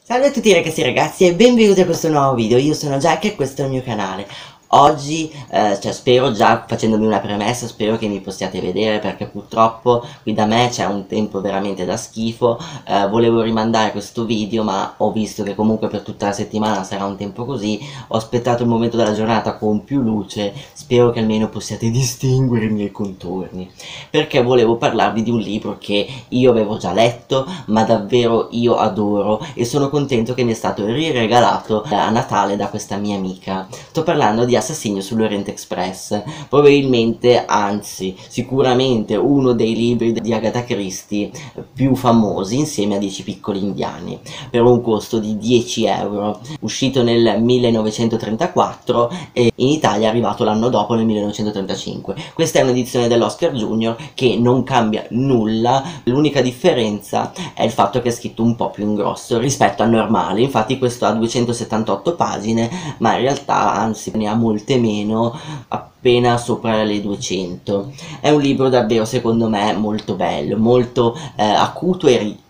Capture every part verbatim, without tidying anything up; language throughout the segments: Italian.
Salve a tutti ragazzi e ragazzi e benvenuti a questo nuovo video. Io sono Jack e questo è il mio canale. Oggi, eh, cioè spero, già facendomi una premessa, spero che mi possiate vedere, perché purtroppo qui da me c'è un tempo veramente da schifo. eh, Volevo rimandare questo video, ma ho visto che comunque per tutta la settimana sarà un tempo così. Ho aspettato il momento della giornata con più luce, spero che almeno possiate distinguere i miei contorni, perché volevo parlarvi di un libro che io avevo già letto, ma davvero io adoro, e sono contento che mi è stato riregalato a Natale da questa mia amica. Sto parlando di Assassinio sull'Orient Express, probabilmente, anzi sicuramente uno dei libri di Agatha Christie più famosi, insieme a Dieci piccoli indiani, per un costo di dieci euro, uscito nel millenovecentotrentaquattro e in Italia è arrivato l'anno dopo, nel millenovecentotrentacinque. Questa è un'edizione dell'Oscar Junior che non cambia nulla, l'unica differenza è il fatto che è scritto un po' più in grosso rispetto al normale. Infatti questo ha duecentosettantotto pagine, ma in realtà anzi ne ha molte meno, appena sopra le duecento. È un libro davvero, secondo me, molto bello, molto eh, acuto e ricco.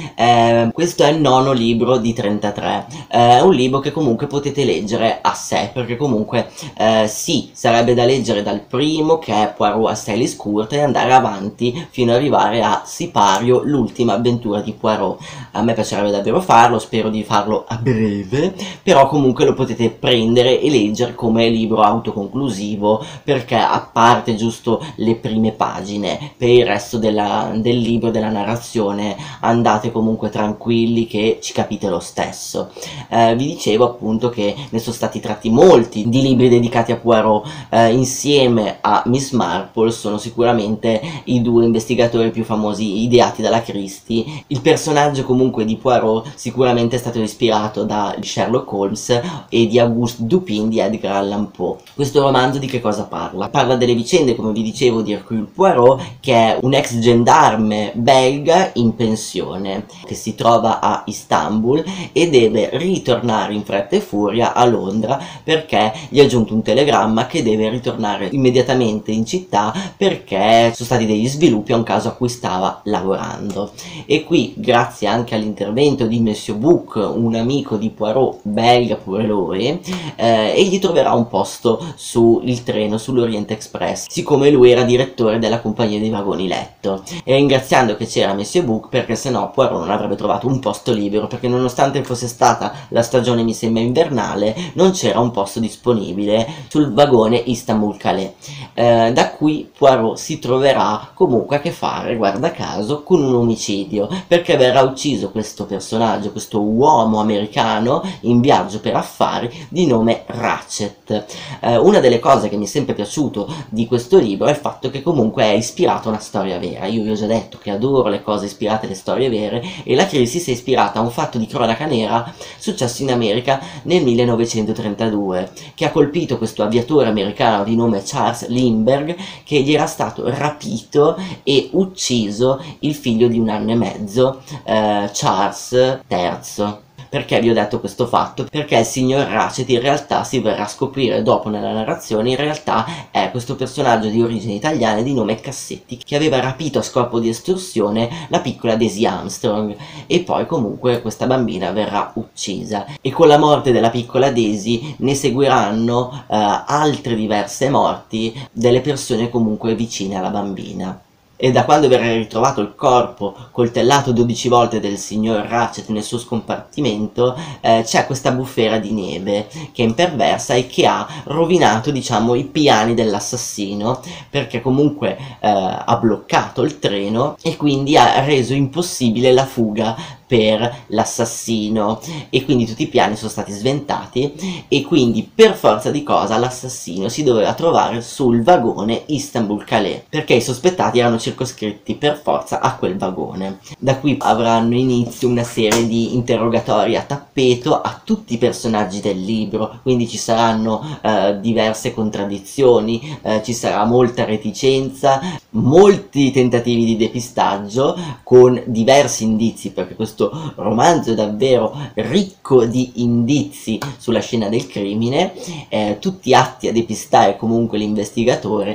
Eh, questo è il nono libro di trentatré. Eh, è un libro che comunque potete leggere a sé, perché comunque eh, sì, sarebbe da leggere dal primo, che è Poirot a Stylis Court, e andare avanti fino ad arrivare a Sipario, l'ultima avventura di Poirot. A me piacerebbe davvero farlo, spero di farlo a breve, però comunque lo potete prendere e leggere come libro autoconclusivo, perché a parte giusto le prime pagine, per il resto della, del libro, della narrazione, andate comunque tranquilli che ci capite lo stesso. Eh, vi dicevo appunto che ne sono stati tratti molti di libri dedicati a Poirot, eh, insieme a Miss Marple sono sicuramente i due investigatori più famosi ideati dalla Christie. Il personaggio comunque di Poirot sicuramente è stato ispirato da Sherlock Holmes e di Auguste Dupin di Edgar Allan Poe. Questo romanzo di che cosa parla? Parla delle vicende, come vi dicevo, di Hercule Poirot, che è un ex gendarme belga in pensione che si trova a Istanbul e deve ritornare in fretta e furia a Londra, perché gli è giunto un telegramma che deve ritornare immediatamente in città perché sono stati degli sviluppi a un caso a cui stava lavorando. E qui, grazie anche all'intervento di Monsieur Bouc, un amico di Poirot belga pure lui, eh, egli troverà un posto sul treno, sull'Orient Express, siccome lui era direttore della compagnia dei vagoni letto, e ringraziando che c'era Monsieur Bouc, perché sennò Poirot non avrebbe trovato un posto libero, perché nonostante fosse stata la stagione, mi sembra, invernale, non c'era un posto disponibile sul vagone Istanbul-Calais. Eh, da qui Poirot si troverà comunque a che fare, guarda caso, con un omicidio, perché verrà ucciso questo personaggio, questo uomo americano in viaggio per affari di nome Ratchet. Eh, una delle cose che mi è sempre piaciuto di questo libro è il fatto che comunque è ispirato a una storia vera. Io vi ho già detto che adoro le cose ispirate alle storie vere, e la Christie si è ispirata a un fatto di cronaca nera successo in America nel millenovecentotrentadue, che ha colpito questo aviatore americano di nome Charles Lindbergh, che gli era stato rapito e ucciso il figlio di un anno e mezzo, eh, Charles terzo. Perché vi ho detto questo fatto? Perché il signor Ratchet, in realtà, si verrà a scoprire dopo nella narrazione, in realtà è questo personaggio di origini italiane di nome Cassetti, che aveva rapito a scopo di estorsione la piccola Daisy Armstrong, e poi comunque questa bambina verrà uccisa, e con la morte della piccola Daisy ne seguiranno eh, altre diverse morti delle persone comunque vicine alla bambina. E da quando verrà ritrovato il corpo coltellato dodici volte del signor Ratchet nel suo scompartimento, eh, c'è questa bufera di neve che è imperversa e che ha rovinato, diciamo, i piani dell'assassino, perché comunque eh, ha bloccato il treno e quindi ha reso impossibile la fuga per l'assassino, e quindi tutti i piani sono stati sventati, e quindi per forza di cosa l'assassino si doveva trovare sul vagone Istanbul-Calais, perché i sospettati erano circoscritti per forza a quel vagone. Da qui avranno inizio una serie di interrogatori a tappeto a tutti i personaggi del libro, quindi ci saranno eh, diverse contraddizioni, eh, ci sarà molta reticenza, molti tentativi di depistaggio con diversi indizi, perché questo romanzo è davvero ricco di indizi sulla scena del crimine, eh, tutti atti a depistare comunque l'investigatore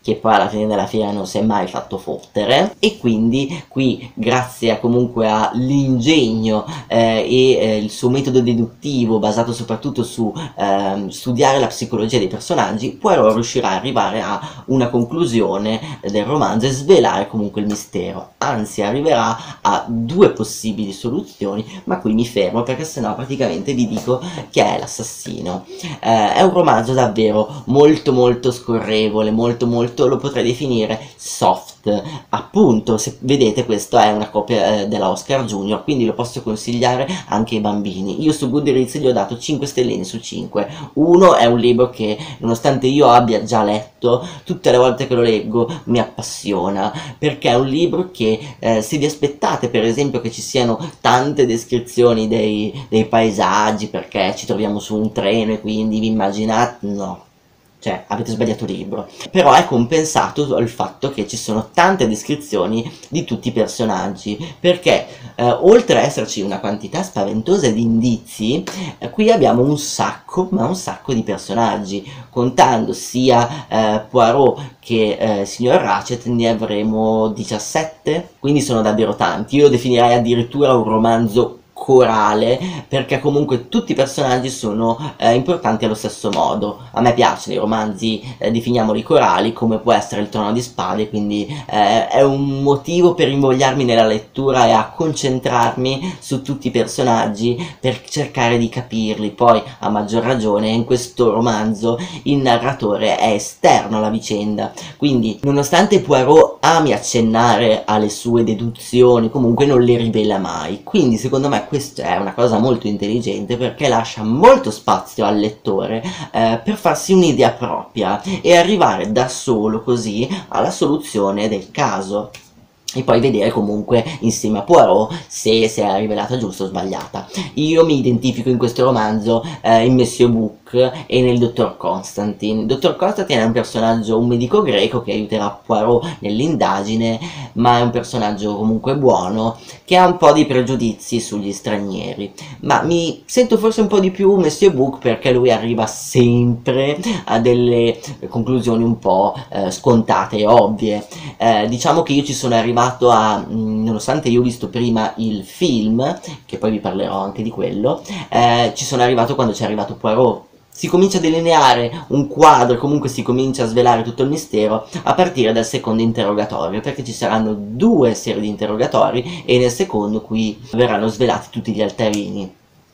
che poi alla fine della fiera non si è mai fatto fottere, e quindi qui, grazie a, comunque all'ingegno eh, e eh, il suo metodo deduttivo basato soprattutto su eh, studiare la psicologia dei personaggi, Poirot riuscirà ad arrivare a una conclusione del romanzo e svelare comunque il mistero, anzi arriverà a due possibili soluzioni, ma qui mi fermo perché sennò praticamente vi dico che è l'assassino. Eh, è un romanzo davvero molto molto scorrevole, molto molto, lo potrei definire soft. Appunto, se vedete, questa è una copia eh, della Oscar Junior, quindi lo posso consigliare anche ai bambini. Io su Goodreads gli ho dato cinque stelline su cinque. Uno è un libro che, nonostante io abbia già letto, tutte le volte che lo leggo mi appassiona, perché è un libro che eh, se vi aspettate per esempio che ci siano tante descrizioni dei, dei paesaggi, perché ci troviamo su un treno e quindi vi immaginate, no, cioè avete sbagliato libro. Però è compensato dal fatto che ci sono tante descrizioni di tutti i personaggi, perché eh, oltre a esserci una quantità spaventosa di indizi, eh, qui abbiamo un sacco, ma un sacco di personaggi, contando sia eh, Poirot che eh, signor Ratchet ne avremo diciassette, quindi sono davvero tanti. Io lo definirei addirittura un romanzo corale, perché comunque tutti i personaggi sono eh, importanti allo stesso modo. A me piacciono i romanzi, eh, definiamoli corali, come può essere il Trono di Spade, quindi eh, è un motivo per invogliarmi nella lettura e a concentrarmi su tutti i personaggi per cercare di capirli. Poi a maggior ragione in questo romanzo il narratore è esterno alla vicenda, quindi nonostante Poirot ami accennare alle sue deduzioni, comunque non le rivela mai. Quindi secondo me questa è una cosa molto intelligente, perché lascia molto spazio al lettore eh, per farsi un'idea propria e arrivare da solo così alla soluzione del caso, e poi vedere comunque insieme a Poirot se si è rivelata giusta o sbagliata. Io mi identifico in questo romanzo eh, in Monsieur Book e nel dottor Constantine. Il dottor Constantine è un personaggio, un medico greco che aiuterà Poirot nell'indagine, ma è un personaggio comunque buono, che ha un po' di pregiudizi sugli stranieri. Ma mi sento forse un po' di più Monsieur Book, perché lui arriva sempre a delle conclusioni un po' eh, scontate e ovvie. Eh, diciamo che io ci sono arrivato a, mh, nonostante io ho visto prima il film, che poi vi parlerò anche di quello, eh, ci sono arrivato quando ci è arrivato Poirot. Si comincia a delineare un quadro, comunque si comincia a svelare tutto il mistero a partire dal secondo interrogatorio, perché ci saranno due serie di interrogatori e nel secondo qui verranno svelati tutti gli altarini.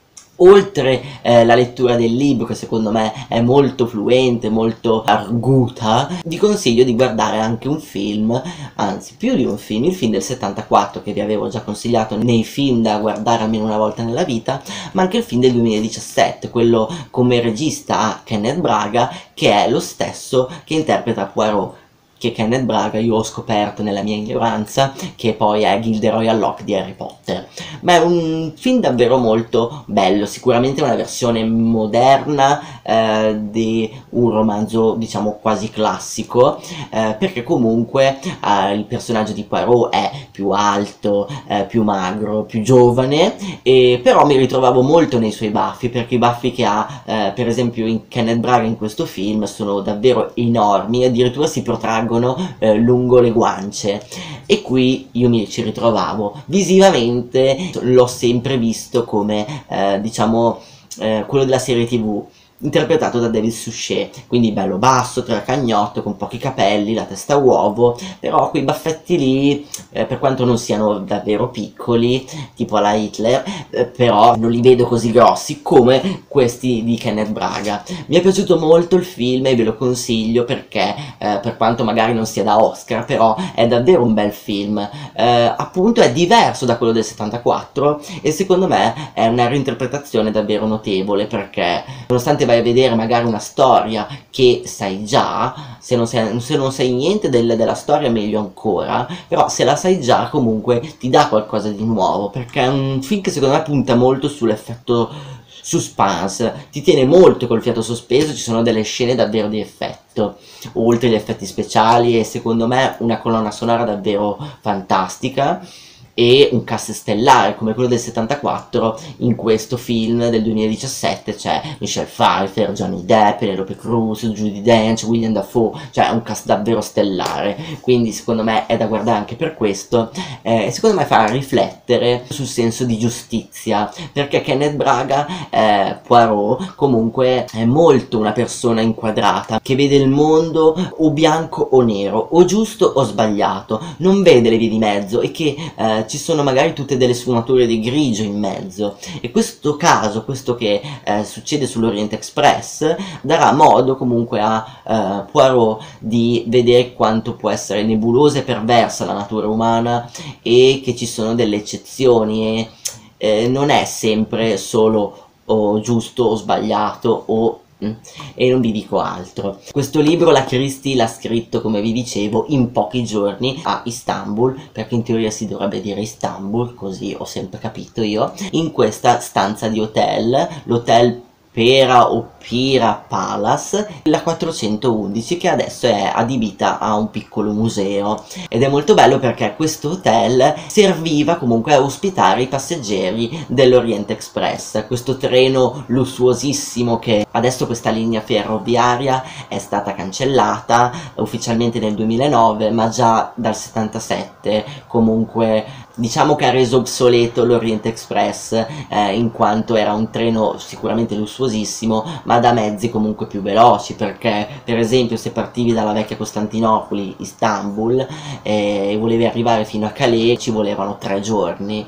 Oltre eh, la lettura del libro, che secondo me è molto fluente, molto arguta, vi consiglio di guardare anche un film, anzi più di un film, il film del settantaquattro che vi avevo già consigliato nei film da guardare almeno una volta nella vita, ma anche il film del duemiladiciassette, quello come regista a Kenneth Branagh, che è lo stesso che interpreta Poirot, che Kenneth Branagh io ho scoperto nella mia ignoranza che poi è Gilderoy Locke di Harry Potter. Ma è un film davvero molto bello, sicuramente una versione moderna eh, di un romanzo diciamo quasi classico, eh, perché comunque eh, il personaggio di Poirot è più alto, eh, più magro, più giovane, e però mi ritrovavo molto nei suoi baffi, perché i baffi che ha eh, per esempio in Kenneth Branagh in questo film sono davvero enormi, addirittura si protraggono Eh, lungo le guance, e qui io mi ci ritrovavo. Visivamente l'ho sempre visto come eh, diciamo eh, quello della serie tv interpretato da David Suchet, quindi bello basso, tracagnotto, con pochi capelli, la testa a uovo, però quei baffetti lì, eh, per quanto non siano davvero piccoli, tipo alla Hitler, eh, però non li vedo così grossi come questi di Kenneth Branagh. Mi è piaciuto molto il film e ve lo consiglio, perché eh, per quanto magari non sia da Oscar, però è davvero un bel film. Eh, appunto è diverso da quello del settantaquattro e secondo me è una reinterpretazione davvero notevole, perché nonostante vai a vedere magari una storia che sai già, se non sai, se non sai niente del, della storia meglio ancora, però se la sai già comunque ti dà qualcosa di nuovo, perché è un film che secondo me punta molto sull'effetto suspense, ti tiene molto col fiato sospeso, ci sono delle scene davvero di effetto, oltre agli effetti speciali, e secondo me una colonna sonora davvero fantastica. e un cast stellare come quello del settantaquattro. In questo film del duemiladiciassette c'è Michelle Pfeiffer, Johnny Depp, Penelope Cruz, Judi Dench, William Dafoe, cioè un cast davvero stellare, quindi secondo me è da guardare anche per questo. Eh, secondo me fa riflettere sul senso di giustizia, perché Kenneth Branagh, eh, Poirot, comunque è molto una persona inquadrata che vede il mondo o bianco o nero, o giusto o sbagliato, non vede le vie di mezzo, e che eh, ci sono magari tutte delle sfumature di grigio in mezzo. E questo caso, questo che eh, succede sull'Orient Express, darà modo comunque a eh, Poirot di vedere quanto può essere nebulosa e perversa la natura umana, e che ci sono delle eccezioni, e eh, non è sempre solo o giusto o sbagliato o mm, e non vi dico altro. Questo libro la Christie l'ha scritto, come vi dicevo, in pochi giorni a Istanbul, perché in teoria si dovrebbe dire Istanbul, così ho sempre capito io, in questa stanza di hotel, l'hotel Pera o Pira Palace, la quattrocentoundici, che adesso è adibita a un piccolo museo, ed è molto bello perché questo hotel serviva comunque a ospitare i passeggeri dell'Orient Express, questo treno lussuosissimo che adesso, questa linea ferroviaria è stata cancellata ufficialmente nel duemilanove, ma già dal settantasette comunque diciamo che ha reso obsoleto l'Orient Express, eh, in quanto era un treno sicuramente lussuosissimo, ma da mezzi comunque più veloci, perché per esempio se partivi dalla vecchia Costantinopoli, Istanbul, eh, e volevi arrivare fino a Calais, ci volevano tre giorni.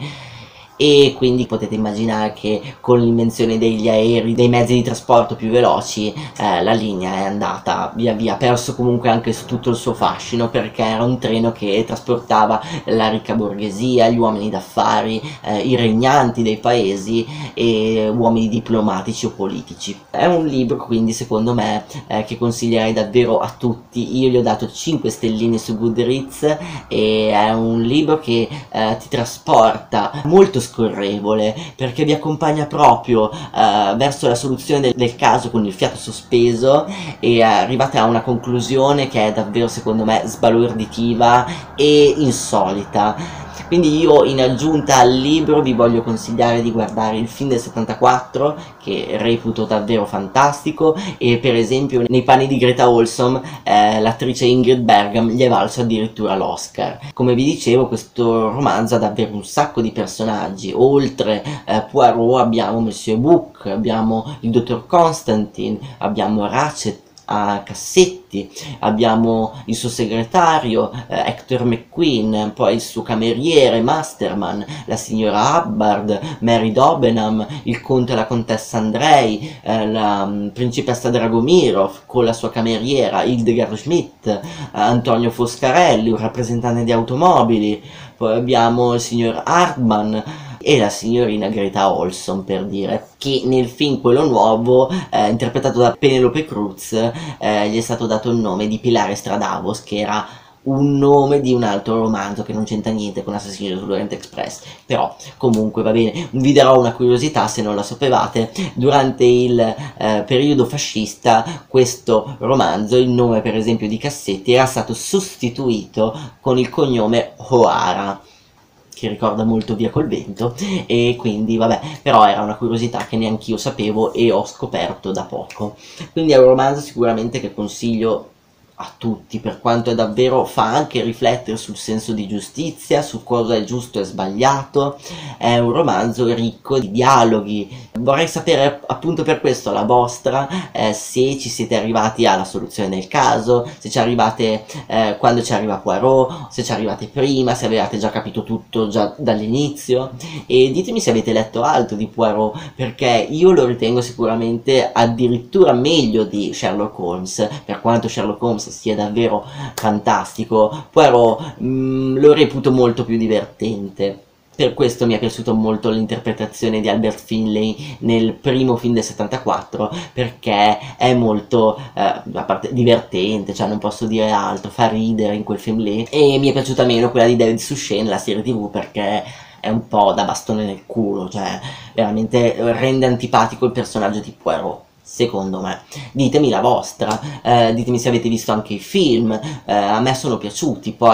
E quindi potete immaginare che con l'invenzione degli aerei, dei mezzi di trasporto più veloci, eh, la linea è andata via via, perso comunque anche su tutto il suo fascino, perché era un treno che trasportava la ricca borghesia, gli uomini d'affari, eh, i regnanti dei paesi e uomini diplomatici o politici. È un libro quindi secondo me eh, che consiglierei davvero a tutti. Io gli ho dato cinque stelline su Goodreads, e è un libro che eh, ti trasporta molto scorrevole, perché vi accompagna proprio uh, verso la soluzione del, del caso con il fiato sospeso, e uh, arrivate a una conclusione che è davvero secondo me sbalorditiva e insolita. Quindi io, in aggiunta al libro, vi voglio consigliare di guardare il film del settantaquattro, che reputo davvero fantastico, e per esempio nei panni di Greta Olson eh, l'attrice Ingrid Bergman gli è valso addirittura l'Oscar. Come vi dicevo, questo romanzo ha davvero un sacco di personaggi. Oltre eh, Poirot abbiamo Monsieur Book, abbiamo il dottor Constantine, abbiamo Ratchet a Cassetti, abbiamo il suo segretario eh, Hector McQueen, poi il suo cameriere Masterman, la signora Hubbard, Mary Dobenham, il conte e la contessa Andrei, eh, la um, principessa Dragomirov con la sua cameriera Hildegard Schmidt, eh, Antonio Foscarelli, un rappresentante di automobili, poi abbiamo il signor Hartman e la signorina Greta Olson, per dire, che nel film quello nuovo, eh, interpretato da Penelope Cruz, eh, gli è stato dato il nome di Pilare Stradavos, che era un nome di un altro romanzo che non c'entra niente con Assassino sull'Orient Express, però comunque va bene. Vi darò una curiosità se non la sapevate: durante il eh, periodo fascista questo romanzo, il nome per esempio di Cassetti, era stato sostituito con il cognome O'Hara, che ricorda molto Via col vento, e quindi vabbè, però era una curiosità che neanch'io sapevo e ho scoperto da poco. Quindi è un romanzo sicuramente che consiglio a tutti, per quanto è davvero, fa anche riflettere sul senso di giustizia, su cosa è giusto e sbagliato. È un romanzo ricco di dialoghi. Vorrei sapere appunto per questo la vostra, eh, se ci siete arrivati alla soluzione del caso, se ci arrivate eh, quando ci arriva Poirot, se ci arrivate prima, se avevate già capito tutto già dall'inizio, e ditemi se avete letto altro di Poirot, perché io lo ritengo sicuramente addirittura meglio di Sherlock Holmes. Per quanto Sherlock Holmes sia davvero fantastico, Poirot mh, lo reputo molto più divertente. Per questo mi è piaciuta molto l'interpretazione di Albert Finney nel primo film del settantaquattro, perché è molto eh, a parte divertente, cioè non posso dire altro, fa ridere in quel film lì. E mi è piaciuta meno quella di David Suchet nella serie tv, perché è un po' da bastone nel culo, cioè veramente rende antipatico il personaggio di Poirot, secondo me. Ditemi la vostra, eh, ditemi se avete visto anche i film. Eh, a me sono piaciuti, poi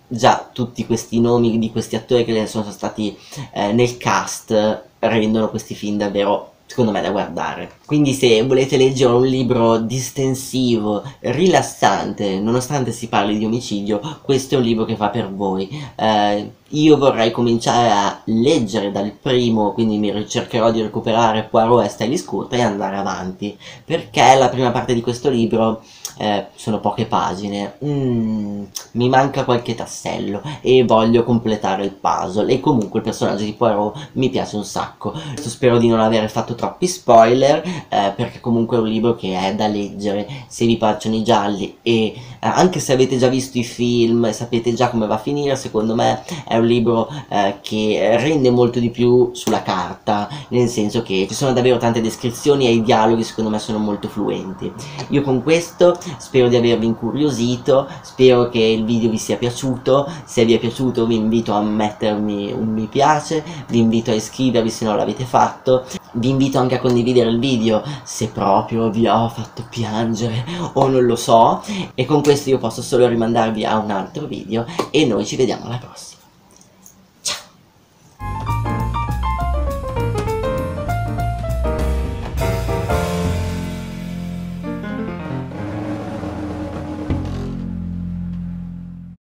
già tutti questi nomi di questi attori che sono stati eh, nel cast rendono questi film davvero, secondo me, da guardare. Quindi se volete leggere un libro distensivo, rilassante, nonostante si parli di omicidio, questo è un libro che fa per voi. Eh, io vorrei cominciare a leggere dal primo, quindi mi cercherò di recuperare Poirot e Stanley Scurta e andare avanti, perché la prima parte di questo libro eh, sono poche pagine, mm, mi manca qualche tassello e voglio completare il puzzle, e comunque il personaggio di Poirot mi piace un sacco. Spero di non aver fatto troppi spoiler, eh, perché comunque è un libro che è da leggere se vi piacciono i gialli, e eh, anche se avete già visto i film e sapete già come va a finire, secondo me è un libro eh, che rende molto di più sulla carta, nel senso che ci sono davvero tante descrizioni e i dialoghi secondo me sono molto fluenti. Io con questo spero di avervi incuriosito, spero che il video vi sia piaciuto. Se vi è piaciuto vi invito a mettermi un mi piace, vi invito a iscrivervi se non l'avete fatto, vi invito anche a condividere il video se proprio vi ho fatto piangere o non lo so, e con questo io posso solo rimandarvi a un altro video e noi ci vediamo alla prossima.